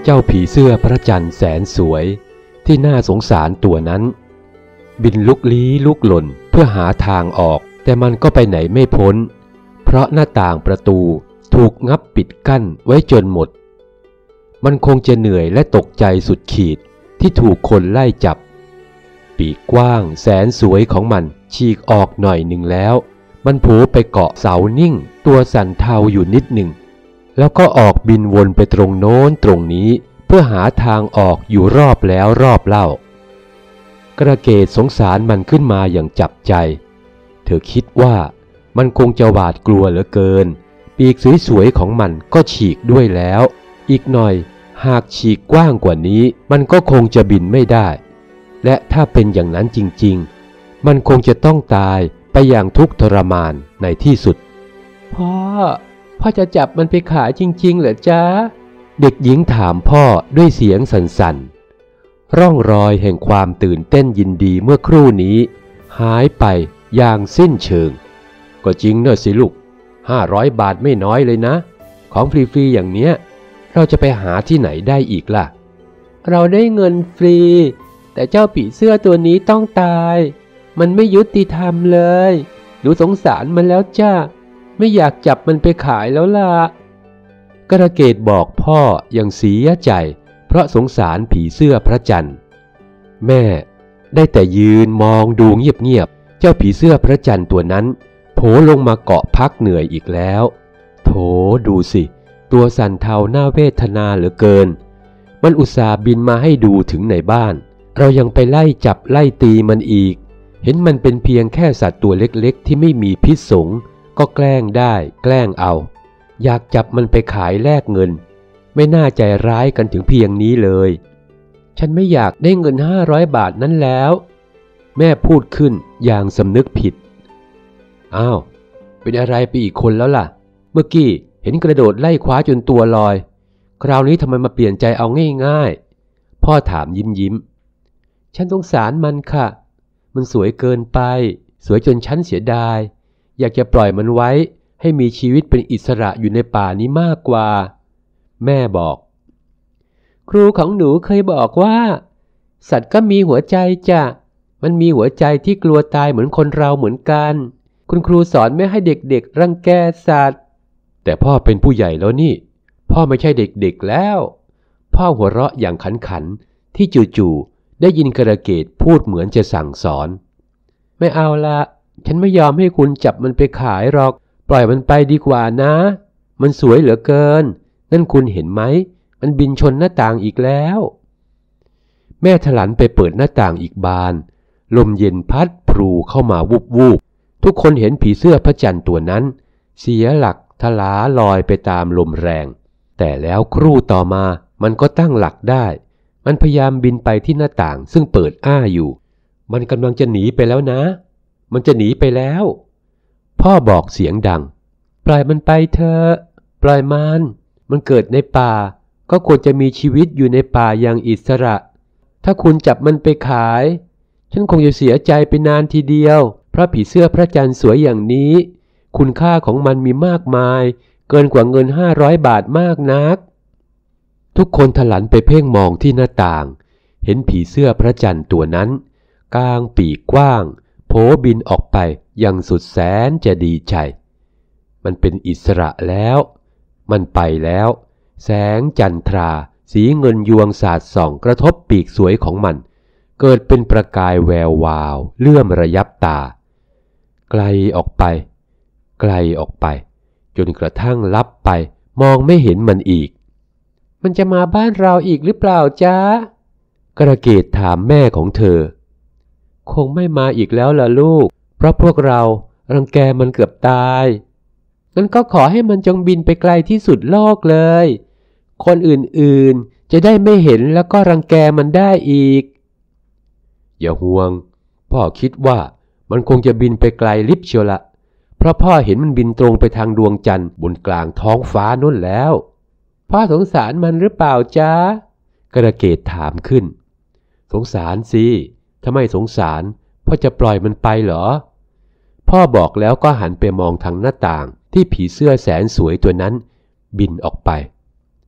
เจ้าผีเสื้อพระจันทร์แสนสวยที่น่าสงสารตัวนั้นบินลุกลี้ลุกหล่นเพื่อหาทางออกแต่มันก็ไปไหนไม่พ้นเพราะหน้าต่างประตูถูกงับปิดกั้นไว้จนหมดมันคงจะเหนื่อยและตกใจสุดขีดที่ถูกคนไล่จับปีกกว้างแสนสวยของมันฉีกออกหน่อยหนึ่งแล้วมันโผล่ไปเกาะเสานิ่งตัวสั่นเทาอยู่นิดหนึ่งแล้วก็ออกบินวนไปตรงโน้นตรงนี้เพื่อหาทางออกอยู่รอบแล้วรอบเล่ากระเกดสงสารมันขึ้นมาอย่างจับใจเธอคิดว่ามันคงจะหวาดกลัวเหลือเกินปีกสวยๆของมันก็ฉีกด้วยแล้วอีกหน่อยหากฉีกกว้างกว่านี้มันก็คงจะบินไม่ได้และถ้าเป็นอย่างนั้นจริงๆมันคงจะต้องตายไปอย่างทุกข์ทรมานในที่สุดพ่อจะจับมันไปขายจริงๆเหรอจ๊ะเด็กหญิงถามพ่อด้วยเสียงสั่นๆร่องรอยแห่งความตื่นเต้นยินดีเมื่อครู่นี้หายไปอย่างสิ้นเชิงก็จริงเนอะสิลูก500 บาทไม่น้อยเลยนะของฟรีๆอย่างเนี้ยเราจะไปหาที่ไหนได้อีกล่ะเราได้เงินฟรีแต่เจ้าผีเสื้อตัวนี้ต้องตายมันไม่ยุติธรรมเลยหนูสงสารมันแล้วจ้าไม่อยากจับมันไปขายแล้วล่ะกระเกดบอกพ่ออย่างเสียใจเพราะสงสารผีเสื้อพระจันทร์แม่ได้แต่ยืนมองดูเงียบๆเจ้าผีเสื้อพระจันทร์ตัวนั้นโผล่ลงมาเกาะพักเหนื่อยอีกแล้วโถดูสิตัวสั่นเทาหน้าเวทนาเหลือเกินมันอุตส่าห์บินมาให้ดูถึงในบ้านเรายังไปไล่จับไล่ตีมันอีกเห็นมันเป็นเพียงแค่สัตว์ตัวเล็กๆที่ไม่มีพิษสงก็แกล้งได้แกล้งเอาอยากจับมันไปขายแลกเงินไม่น่าใจร้ายกันถึงเพียงนี้เลยฉันไม่อยากได้เงิน500 บาทนั้นแล้วแม่พูดขึ้นอย่างสำนึกผิดอ้าวเป็นอะไรไปอีกคนแล้วล่ะเมื่อกี้เห็นกระโดดไล่คว้าจนตัวลอยคราวนี้ทำไมมาเปลี่ยนใจเอาง่ายๆพ่อถามยิ้มฉันสงสารมันค่ะมันสวยเกินไปสวยจนฉันเสียดายอยากจะปล่อยมันไว้ให้มีชีวิตเป็นอิสระอยู่ในป่านี้มากกว่าแม่บอกครูของหนูเคยบอกว่าสัตว์ก็มีหัวใจจ้ะมันมีหัวใจที่กลัวตายเหมือนคนเราเหมือนกันคุณครูสอนไม่ให้เด็กๆรังแกสัตว์แต่พ่อเป็นผู้ใหญ่แล้วนี่พ่อไม่ใช่เด็กๆแล้วพ่อหัวเราะอย่างขันๆที่จู่ๆได้ยินกระเกดพูดเหมือนจะสั่งสอนไม่เอาละฉันไม่ยอมให้คุณจับมันไปขายหรอกปล่อยมันไปดีกว่านะมันสวยเหลือเกินนั่นคุณเห็นไหมมันบินชนหน้าต่างอีกแล้วแม่ถลันไปเปิดหน้าต่างอีกบานลมเย็นพัดพลูเข้ามาวูบทุกคนเห็นผีเสื้อพระจันทร์ตัวนั้นเสียหลักทลาลอยไปตามลมแรงแต่แล้วครู่ต่อมามันก็ตั้งหลักได้มันพยายามบินไปที่หน้าต่างซึ่งเปิดอ้าอยู่มันกำลังจะหนีไปแล้วนะมันจะหนีไปแล้วพ่อบอกเสียงดังปล่อยมันไปเถอะปล่อยมันเกิดในป่าก็ควรจะมีชีวิตอยู่ในป่าอย่างอิสระถ้าคุณจับมันไปขายฉันคงจะเสียใจไปนานทีเดียวเพราะผีเสื้อพระจันทร์สวยอย่างนี้คุณค่าของมันมีมากมายเกินกว่าเงิน500 บาทมากนักทุกคนถลันไปเพ่งมองที่หน้าต่างเห็นผีเสื้อพระจันทร์ตัวนั้นกางปีกกว้างโผบินออกไปอย่างสุดแสนจะดีใจมันเป็นอิสระแล้วมันไปแล้วแสงจันทราสีเงินยวงสาดส่องกระทบปีกสวยของมันเกิดเป็นประกายแวววาวเลื่อมระยับตาไกลออกไปไกลออกไปจนกระทั่งลับไปมองไม่เห็นมันอีกมันจะมาบ้านเราอีกหรือเปล่าจ๊ะกระเกดถามแม่ของเธอคงไม่มาอีกแล้วล่ะลูกเพราะพวกเรารังแกมันเกือบตายงั้นก็ขอให้มันจงบินไปไกลที่สุดโลกเลยคนอื่นๆจะได้ไม่เห็นแล้วก็รังแกมันได้อีกอย่าห่วงพ่อคิดว่ามันคงจะบินไปไกลลิบเชียวละเพราะพ่อเห็นมันบินตรงไปทางดวงจันทร์บนกลางท้องฟ้านั่นแล้วพ่อสงสารมันหรือเปล่าจ๊ะกระเกดถามขึ้นสงสารสิถ้าไม่สงสารพ่อจะปล่อยมันไปเหรอพ่อบอกแล้วก็หันไปมองทางหน้าต่างที่ผีเสื้อแสนสวยตัวนั้นบินออกไป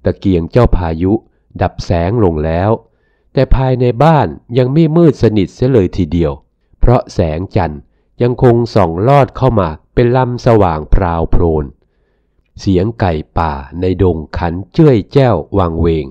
ตะเกียงเจ้าพายุดับแสงลงแล้วแต่ภายในบ้านยังไม่มืดสนิทเสียเลยทีเดียวเพราะแสงจันทร์ยังคงส่องลอดเข้ามาเป็นลำสว่างพราวโพลนเสียงไก่ป่าในดงขันเจ้ยแจ้ววังเวง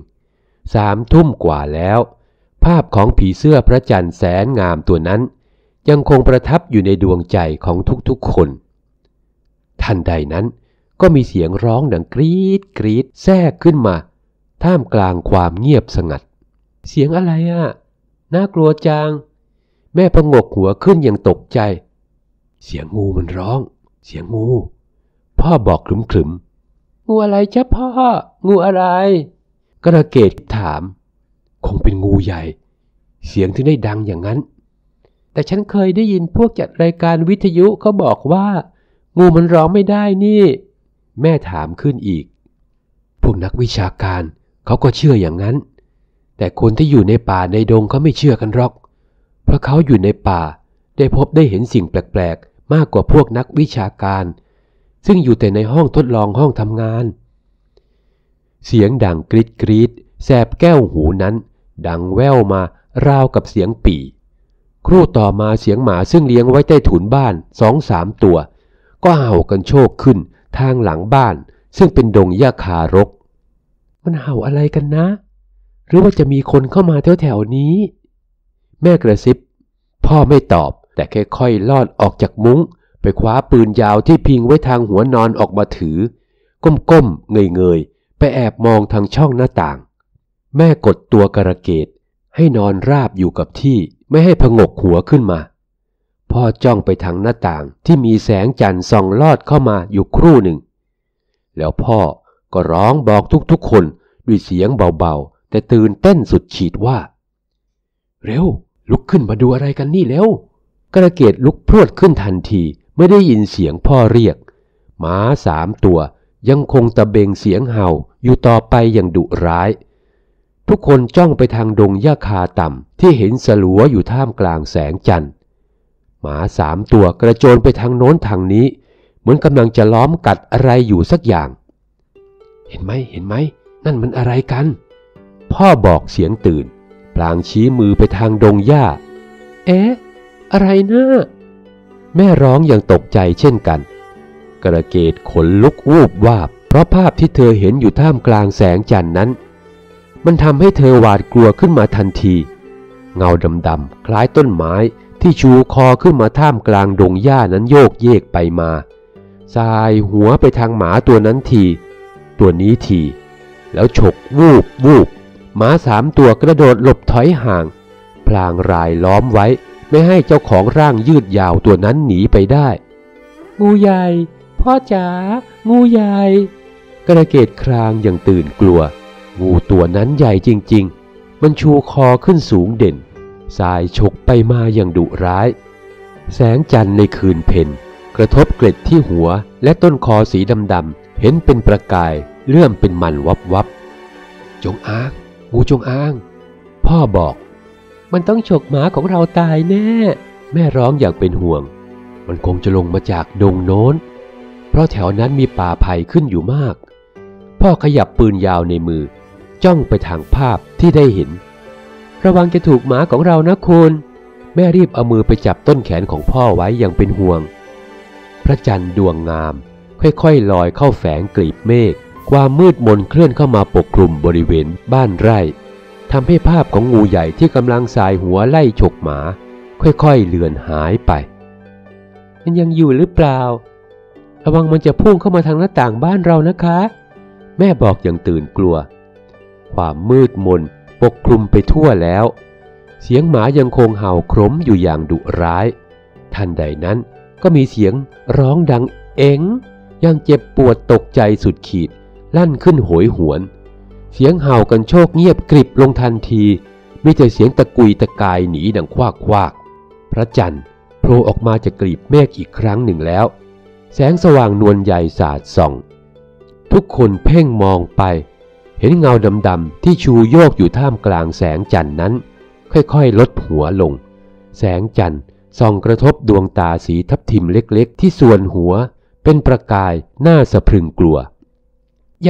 3 ทุ่มกว่าแล้วภาพของผีเสื้อพระจันทร์แสนงามตัวนั้นยังคงประทับอยู่ในดวงใจของทุกๆคนทันใดนั้นก็มีเสียงร้องดังกรี๊ดกรี๊ดแทรกขึ้นมาท่ามกลางความเงียบสงัดเสียงอะไรอ่ะน่ากลัวจังแม่ผงกหัวขึ้นอย่างตกใจเสียงงูมันร้องเสียงงูพ่อบอกขรึมๆงูอะไรจ๊ะพ่องูอะไรกระเกดถามคงเป็นงูใหญ่เสียงถึงได้ดังอย่างนั้นแต่ฉันเคยได้ยินพวกจัดรายการวิทยุเขาบอกว่างูมันร้องไม่ได้นี่แม่ถามขึ้นอีกพวกนักวิชาการเขาก็เชื่ออย่างนั้นแต่คนที่อยู่ในป่าในดงเขาไม่เชื่อกันหรอกเพราะเขาอยู่ในป่าได้พบได้เห็นสิ่งแปลกๆมากกว่าพวกนักวิชาการซึ่งอยู่แต่ในห้องทดลองห้องทำงานเสียงดังกรีดกรีดแสบแก้วหูนั้นดังแว่วมาราวกับเสียงปี่ครู่ต่อมาเสียงหมาซึ่งเลี้ยงไว้ใต้ถุนบ้าน2-3 ตัวก็เห่ากันโชคขึ้นทางหลังบ้านซึ่งเป็นดงหญ้าคารกมันเห่าอะไรกันนะหรือว่าจะมีคนเข้ามาแถวๆนี้แม่กระซิบพ่อไม่ตอบแต่ค่อยๆลอดออกจากมุ้งไปคว้าปืนยาวที่พิงไว้ทางหัวนอนออกมาถือก้มๆเงยๆไปแอบมองทางช่องหน้าต่างแม่กดตัวกระเกดให้นอนราบอยู่กับที่ไม่ให้ผงกหัวขึ้นมาพ่อจ้องไปทางหน้าต่างที่มีแสงจันทร์ส่องลอดเข้ามาอยู่ครู่หนึ่งแล้วพ่อก็ร้องบอกทุกๆคนด้วยเสียงเบาๆแต่ตื่นเต้นสุดขีดว่าเร็วลุกขึ้นมาดูอะไรกันนี่เร็วกระเกดลุกพรวดขึ้นทันทีไม่ได้ยินเสียงพ่อเรียกหมา3 ตัวยังคงตะเบงเสียงเห่าอยู่ต่อไปอย่างดุร้ายทุกคนจ้องไปทางดงหญ้าคาต่ำที่เห็นสลัวอยู่ท่ามกลางแสงจันทร์หมา3 ตัวกระโจนไปทางโน้นทางนี้เหมือนกำลังจะล้อมกัดอะไรอยู่สักอย่างเห็นไหมนั่นมันอะไรกันพ่อบอกเสียงตื่นพลางชี้มือไปทางดงหญ้าเอ๊ะอะไรนะแม่ร้องอย่างตกใจเช่นกันกระเกดขนลุกวูบวาบเพราะภาพที่เธอเห็นอยู่ท่ามกลางแสงจันทร์นั้นมันทำให้เธอหวาดกลัวขึ้นมาทันทีเงาดำๆคล้ายต้นไม้ที่ชูคอขึ้นมาท่ามกลางดงหญ้านั้นโยกเยกไปมาสายหัวไปทางหมาตัวนั้นทีตัวนี้ทีแล้วฉกวูบหมา3 ตัวกระโดดหลบถอยห่างพลางรายล้อมไว้ไม่ให้เจ้าของร่างยืดยาวตัวนั้นหนีไปได้งูใหญ่พ่อจ๋างูใหญ่กระเกดครางอย่างตื่นกลัวงูตัวนั้นใหญ่จริงๆมันชูคอขึ้นสูงเด่นสายฉกไปมาอย่างดุร้ายแสงจันทร์ในคืนเพ็ญกระทบเกล็ดที่หัวและต้นคอสีดำๆเห็นเป็นประกายเลื่อมเป็นมันวับจงอางงูจงอางพ่อบอกมันต้องฉกหมาของเราตายแน่แม่ร้องอย่างเป็นห่วงมันคงจะลงมาจากดงโน้นเพราะแถวนั้นมีป่าไผ่ขึ้นอยู่มากพ่อขยับปืนยาวในมือจ้องไปทางภาพที่ได้เห็นระวังจะถูกหมาของเรานะคุณแม่รีบเอามือไปจับต้นแขนของพ่อไว้อย่างเป็นห่วงพระจันทร์ดวงงามค่อยๆลอยเข้าแฝงกลีบเมฆความมืดมนเคลื่อนเข้ามาปกคลุมบริเวณบ้านไร่ทำให้ภาพของงูใหญ่ที่กำลังสายหัวไล่ฉกหมาค่อยๆเลือนหายไปมันยังอยู่หรือเปล่าระวังมันจะพุ่งเข้ามาทางหน้าต่างบ้านเรานะคะแม่บอกอย่างตื่นกลัวความมืดมนปกคลุมไปทั่วแล้วเสียงหมายังคงเห่าครมอยู่อย่างดุร้ายทันใดนั้นก็มีเสียงร้องดังเอ็งอย่างเจ็บปวดตกใจสุดขีดลั่นขึ้นโหยหวนเสียงเห่ากันโชคเงียบกริบลงทันทีมีแต่เสียงตะกุยตะกายหนีดังควากพระจันทร์โผล่ออกมาจากกลีบเมฆอีกครั้งหนึ่งแล้วแสงสว่างนวลใหญ่สาดส่องทุกคนเพ่งมองไปเห็นเงาดำๆที่ชูโยกอยู่ท่ามกลางแสงจันทร์นั้นค่อยๆลดหัวลงแสงจันทร์ส่องกระทบดวงตาสีทับทิมเล็กๆที่ส่วนหัวเป็นประกายน่าสะพรึงกลัวอย่า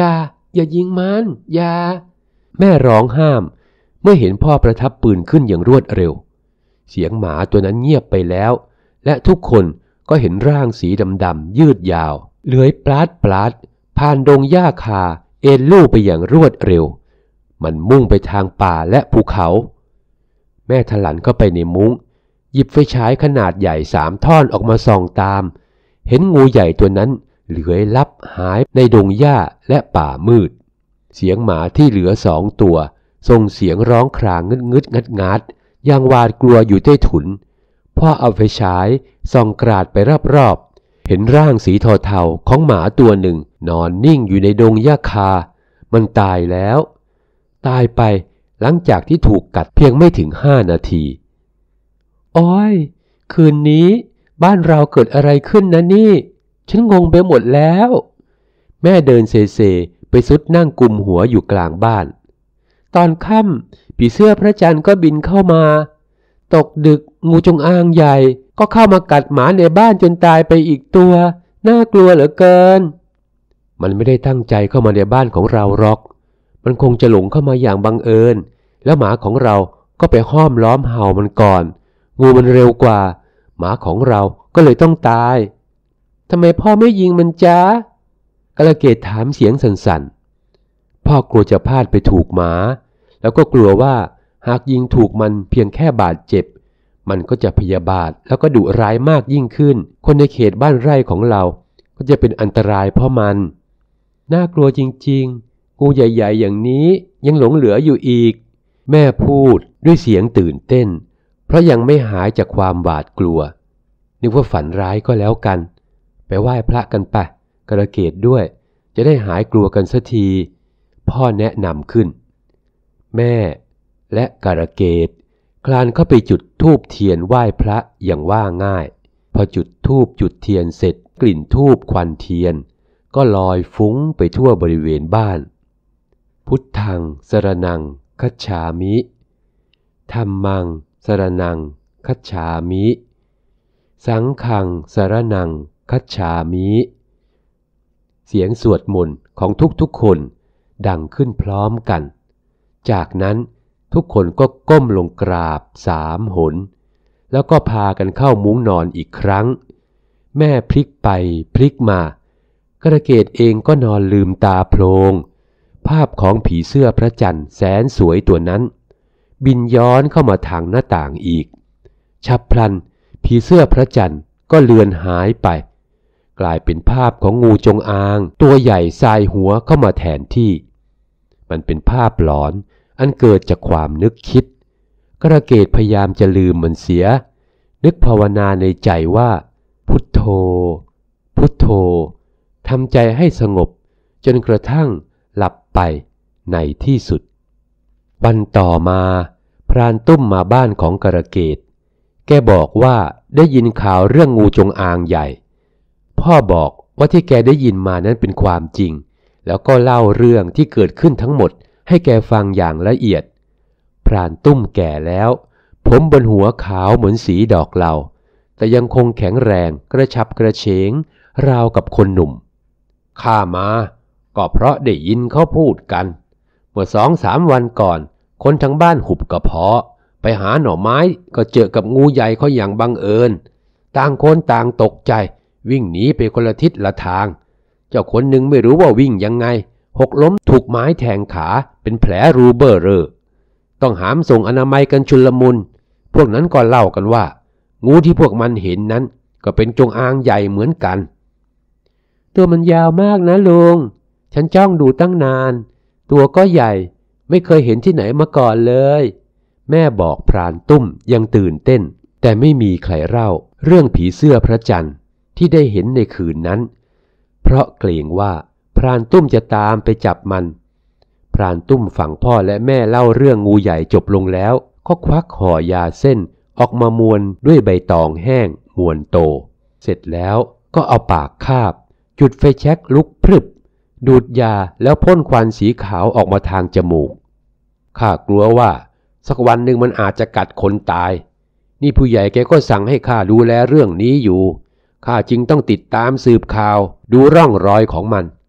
อย่ายิงมันอย่าแม่ร้องห้ามเมื่อเห็นพ่อประทับปืนขึ้นอย่างรวดเร็วเสียงหมาตัวนั้นเงียบไปแล้วและทุกคนก็เห็นร่างสีดำๆยืดยาวเลื้อยปราดผ่านดงหญ้าคาเอ็นลู่ไปอย่างรวดเร็วมันมุ่งไปทางป่าและภูเขาแม่ถลันเข้าไปในมุ้งหยิบไฟฉายขนาดใหญ่3 ท่อนออกมาส่องตามเห็นงูใหญ่ตัวนั้นเลื้อยลับหายในดงหญ้าและป่ามืดเสียงหมาที่เหลือ2 ตัวส่งเสียงร้องครางงึดงัดอย่างหวาดกลัวอยู่ใต้ถุนพ่อเอาไฟฉายส่องกราดไปรอบๆเห็นร่างสีเทาๆของหมาตัวหนึ่งนอนนิ่งอยู่ในดงหญ้าคามันตายแล้วตายไปหลังจากที่ถูกกัดเพียงไม่ถึง5 นาทีโอ้ยคืนนี้บ้านเราเกิดอะไรขึ้นนะนี่ฉันงงไปหมดแล้วแม่เดินเซไปซุดนั่งกุมหัวอยู่กลางบ้านตอนค่ำผีเสื้อพระจันทร์ก็บินเข้ามาตกดึกงูจงอางใหญ่ก็เข้ามากัดหมาในบ้านจนตายไปอีกตัวน่ากลัวเหลือเกินมันไม่ได้ตั้งใจเข้ามาในบ้านของเราหรอกมันคงจะหลงเข้ามาอย่างบังเอิญแล้วหมาของเราก็ไปห้อมล้อมเห่ามันก่อนงูมันเร็วกว่าหมาของเราก็เลยต้องตายทำไมพ่อไม่ยิงมันจ๊ะกระเกดถามเสียงสั่นๆพ่อกลัวจะพลาดไปถูกหมาแล้วก็กลัวว่าหากยิงถูกมันเพียงแค่บาดเจ็บมันก็จะพยาบาทแล้วก็ดุร้ายมากยิ่งขึ้นคนในเขตบ้านไร่ของเราก็จะเป็นอันตรายเพราะมันน่ากลัวจริงๆงูใหญ่ๆอย่างนี้ยังหลงเหลืออยู่อีกแม่พูดด้วยเสียงตื่นเต้นเพราะยังไม่หายจากความหวาดกลัวนึกว่าฝันร้ายก็แล้วกันไปไหว้พระกันไปกระเกดด้วยจะได้หายกลัวกันสักทีพ่อแนะนำขึ้นแม่และกระเกดคลานเข้าไปจุดธูปเทียนไหว้พระอย่างว่าง่ายพอจุดธูปจุดเทียนเสร็จกลิ่นธูปควันเทียนก็ลอยฟุ้งไปทั่วบริเวณบ้านพุทธังสรณังคัจฉามิธัมมังสรณังคัจฉามิสังฆังสรณังคัจฉามิเสียงสวดมนต์ของทุกๆคนดังขึ้นพร้อมกันจากนั้นทุกคนก็ก้มลงกราบ3 หนแล้วก็พากันเข้ามุ้งนอนอีกครั้งแม่พลิกไปพลิกมากระเกดเองก็นอนลืมตาโพลงภาพของผีเสื้อพระจันทร์แสนสวยตัวนั้นบินย้อนเข้ามาทางหน้าต่างอีกฉับพลันผีเสื้อพระจันทร์ก็เลือนหายไปกลายเป็นภาพของงูจงอางตัวใหญ่ทรายหัวเข้ามาแทนที่มันเป็นภาพหลอนอันเกิดจากความนึกคิดกระเกดพยายามจะลืมมันเสียนึกภาวนาในใจว่าพุทโธพุทโธทำใจให้สงบจนกระทั่งหลับไปในที่สุดวันต่อมาพรานตุ้มมาบ้านของกระเกดแกบอกว่าได้ยินข่าวเรื่องงูจงอางใหญ่พ่อบอกว่าที่แกได้ยินมานั้นเป็นความจริงแล้วก็เล่าเรื่องที่เกิดขึ้นทั้งหมดให้แกฟังอย่างละเอียดพรานตุ้มแก่แล้วผมบนหัวขาวเหมือนสีดอกเหลาแต่ยังคงแข็งแรงกระฉับกระเฉงราวกับคนหนุ่มข้ามาก็เพราะได้ยินเขาพูดกันเมื่อ2-3 วันก่อนคนทั้งบ้านหุบกระเพาะไปหาหน่อไม้ก็เจอกับงูใหญ่เขาอย่างบังเอิญต่างคนต่างตกใจวิ่งหนีไปคนละทิศละทางเจ้าคนหนึ่งไม่รู้ว่าวิ่งยังไงหกล้มถูกไม้แทงขาเป็นแผลรูเบอร์เรอต้องหามส่งอนามัยกันชุลมุนพวกนั้นก็เล่ากันว่างูที่พวกมันเห็นนั้นก็เป็นจงอางใหญ่เหมือนกันตัวมันยาวมากนะลุงฉันจ้องดูตั้งนานตัวก็ใหญ่ไม่เคยเห็นที่ไหนมาก่อนเลยแม่บอกพรานตุ้มยังตื่นเต้นแต่ไม่มีใครเล่าเรื่องผีเสื้อพระจันทร์ที่ได้เห็นในคืนนั้นเพราะเกรงว่าพรานตุ้มจะตามไปจับมันพรานตุ้มฟังพ่อและแม่เล่าเรื่องงูใหญ่จบลงแล้วก็ควักห่อยาเส้นออกมามวนด้วยใบตองแห้งมวนโตเสร็จแล้วก็เอาปากคาบจุดไฟแช็กลุกพรึบดูดยาแล้วพ่นควันสีขาวออกมาทางจมูกข้ากลัวว่าสักวันหนึ่งมันอาจจะกัดคนตายนี่ผู้ใหญ่แกก็สั่งให้ข้าดูแลเรื่องนี้อยู่ข้าจึงต้องติดตามสืบข่าวดูร่องรอยของมัน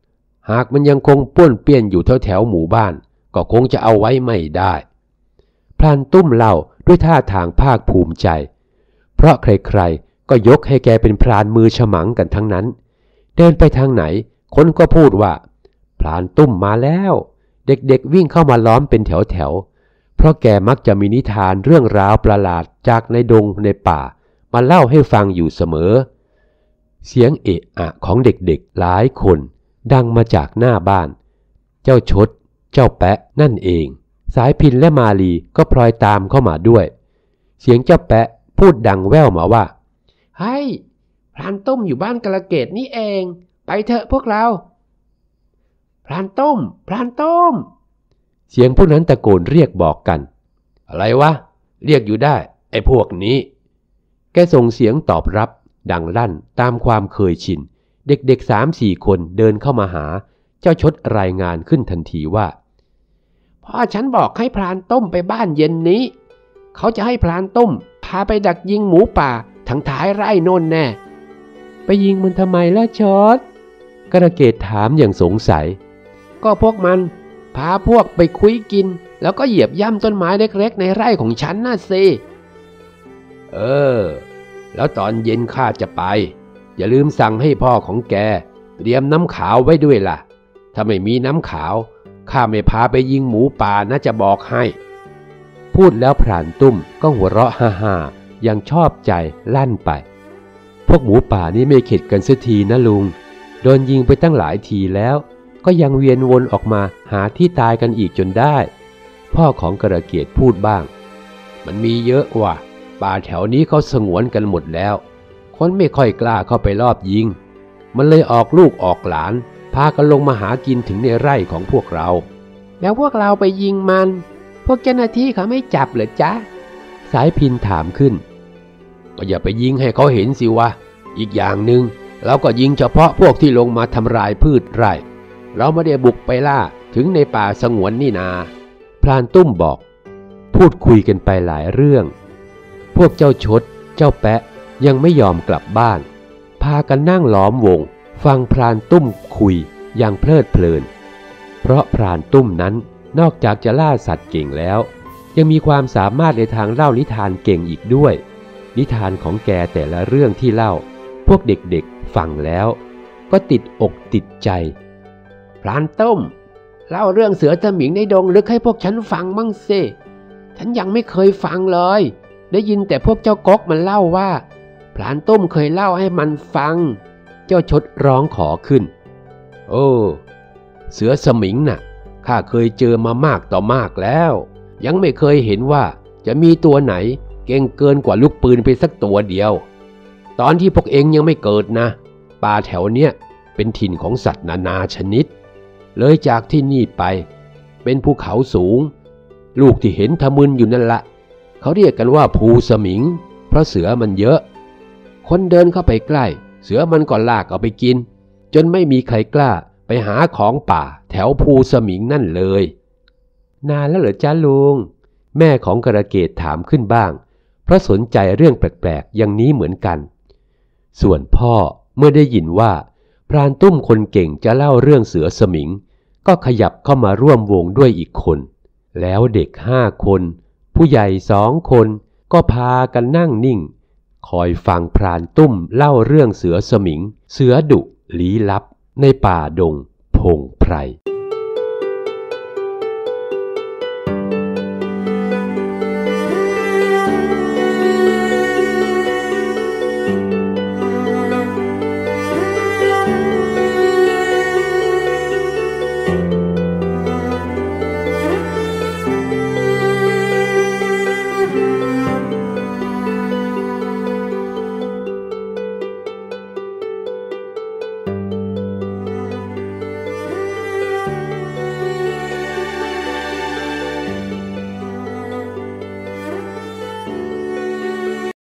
หากมันยังคงป้วนเปี้ยนอยู่แถวหมู่บ้านก็คงจะเอาไว้ไม่ได้พรานตุ้มเล่าด้วยท่าทางภาคภูมิใจเพราะใครๆก็ยกให้แกเป็นพรานมือฉมังกันทั้งนั้นเดินไปทางไหนคนก็พูดว่าพรานตุ้มมาแล้วเด็กๆวิ่งเข้ามาล้อมเป็นแถวๆเพราะแกมักจะมีนิทานเรื่องราวประหลาดจากในดงในป่ามาเล่าให้ฟังอยู่เสมอเสียงเอะอะของเด็กๆหลายคนดังมาจากหน้าบ้านเจ้าชดเจ้าแปะนั่นเองสายพินและมาลีก็พลอยตามเข้ามาด้วยเสียงเจ้าแปะพูดดังแว่วมาว่าเฮ้ยพรานตุ้มอยู่บ้านกระเกดนี่เองไปเถอะพวกเราพรานตุ้มพรานตุ้มเสียงพวกนั้นตะโกนเรียกบอกกันอะไรวะเรียกอยู่ได้ไอ้พวกนี้แกส่งเสียงตอบรับดังลั่นตามความเคยชินเด็กๆ3-4 คนเดินเข้ามาหาเจ้าชดรายงานขึ้นทันทีว่าพ่อฉันบอกให้พรานตุ้มไปบ้านเย็นนี้เขาจะให้พรานตุ้มพาไปดักยิงหมูป่าทางท้ายไร่โน่นแน่ไปยิงมันทำไมล่ะชดกระเกดถามอย่างสงสัยก็พวกมันพาพวกไปคุยกินแล้วก็เหยียบย่ำต้นไม้เล็กๆในไร่ของฉันน่ะสิแล้วตอนเย็นข้าจะไปอย่าลืมสั่งให้พ่อของแกเตรียมน้ำขาวไว้ด้วยล่ะถ้าไม่มีน้ำขาวข้าไม่พาไปยิงหมูป่านะจะบอกให้พูดแล้วพรานตุ้มก็หัวเราะฮ่าๆอย่างชอบใจลั่นไปพวกหมูป่านี่ไม่เข็ดกันสักทีนะลุงโดนยิงไปตั้งหลายทีแล้วก็ยังเวียนวนออกมาหาที่ตายกันอีกจนได้พ่อของกระเกียดพูดบ้างมันมีเยอะว่ะป่าแถวนี้เขาสงวนกันหมดแล้วคนไม่ค่อยกล้าเข้าไปลอบยิงมันเลยออกลูกออกหลานพากันลงมาหากินถึงในไร่ของพวกเราแล้วพวกเราไปยิงมันพวกเจ้าหน้าที่เขาไม่จับเหรอจ๊ะสายพินถามขึ้นก็อย่าไปยิงให้เขาเห็นสิวะอีกอย่างหนึ่งเราก็ยิงเฉพาะพวกที่ลงมาทำลายพืชไร่เราไม่ได้บุกไปล่าถึงในป่าสงวนนี่นาพรานตุ้มบอกพูดคุยกันไปหลายเรื่องพวกเจ้าชดเจ้าแปะยังไม่ยอมกลับบ้านพากันนั่งล้อมวงฟังพรานตุ้มคุยอย่างเพลิดเพลินเพราะพรานตุ้มนั้นนอกจากจะล่าสัตว์เก่งแล้วยังมีความสามารถในทางเล่านิทานเก่งอีกด้วยนิทานของแกแต่ละเรื่องที่เล่าพวกเด็กๆฟังแล้วก็ติดอกติดใจพรานตุ้มเล่าเรื่องเสือสมิงในดงลึกให้พวกฉันฟังบ้างสิฉันยังไม่เคยฟังเลยได้ยินแต่พวกเจ้าก๊กมันเล่าว่าพรานตุ้มเคยเล่าให้มันฟังเจ้าชดร้องขอขึ้นโอ้เสือสมิงน่ะข้าเคยเจอมามากต่อมากแล้วยังไม่เคยเห็นว่าจะมีตัวไหนเก่งเกินกว่าลูกปืนไปสักตัวเดียวตอนที่พวกเองยังไม่เกิดนะป่าแถวเนี้ยเป็นถิ่นของสัตว์นานาชนิดเลยจากที่นี่ไปเป็นภูเขาสูงลูกที่เห็นทะมึนอยู่นั่นละเขาเรียกกันว่าภูสมิงเพราะเสือมันเยอะคนเดินเข้าไปใกล้เสือมันก็ลากเอาไปกินจนไม่มีใครกล้าไปหาของป่าแถวภูสมิงนั่นเลยนานแล้วเหรอจ้าลุงแม่ของกระเกดถามขึ้นบ้างเพราะสนใจเรื่องแปลกๆอย่างนี้เหมือนกันส่วนพ่อเมื่อได้ยินว่าพรานตุ้มคนเก่งจะเล่าเรื่องเสือสมิงก็ขยับเข้ามาร่วมวงด้วยอีกคนแล้วเด็ก5 คนผู้ใหญ่2 คนก็พากันนั่งนิ่งคอยฟังพรานตุ้มเล่าเรื่องเสือสมิงเสือดุลี้ลับในป่าดงพงไพร